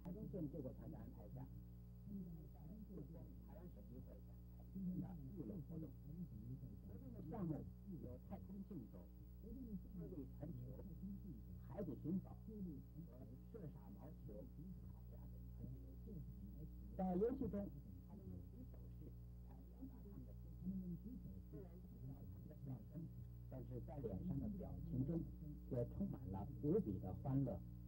台中县救国团的安排下，在四川台湾省议会展开的娱乐活动。活动的项目有太空竞走、接力传球、海底寻宝和射傻毛球、烤鸭等传统游戏。在游戏中，他们用举手势来表达他们的心情，虽然听不到他们的笑声，但是在脸上的表情中却充满了无比的欢乐